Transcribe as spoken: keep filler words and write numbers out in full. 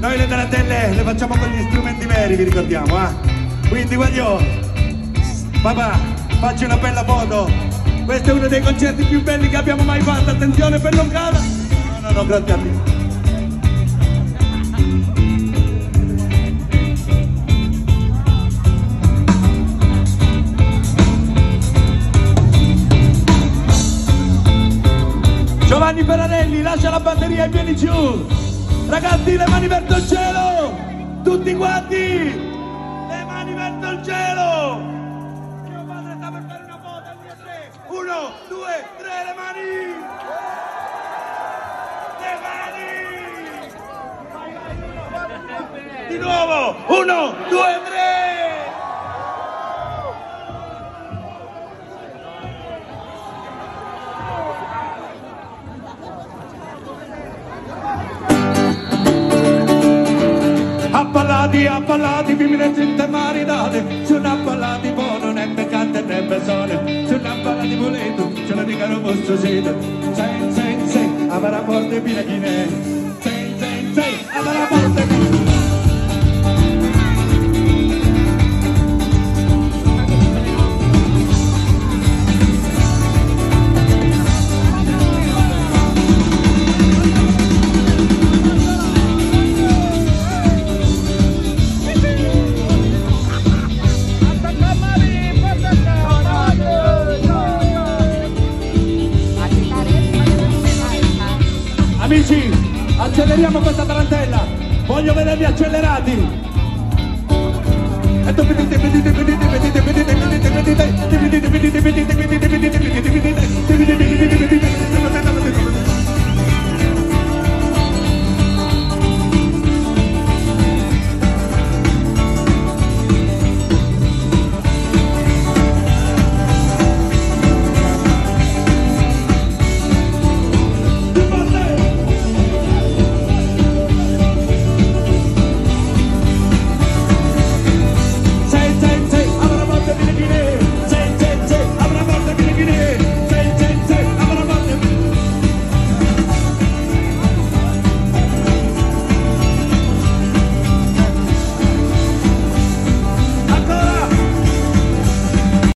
Noi le tarantelle le facciamo con gli strumenti veri, vi ricordiamo, eh? Quindi voglio, papà, facci una bella foto. Questo è uno dei concerti più belli che abbiamo mai fatto, attenzione per non cadere. No, no, no, grazie a te. Giovanni Ferrarelli, lascia la batteria e vieni giù. Ragazzi, le mani verso il cielo. Tutti quanti. Le mani verso il cielo. Mio padre sta per fare una foto. Uno, due, tre, le mani. Le mani. Di nuovo. Uno, due, tre. Appallati, appallati, femmine zitte marinate. Sono appallati, poi non è peccante né persone. Sono appallati volendo, ce la dicono vostro sito. Sei, sei, sei, amara porte pina chinè. Sei, sei, sei, amara porte pina. Amici, acceleriamo questa tarantella, voglio vedervi accelerati. E tu vedete, vedete, vedete, vedete, vedete, vedete, vedete, vedete, vedete, vedete, vedete, vedete, vedete, vedete, vedete, vedete, vedete, vedete,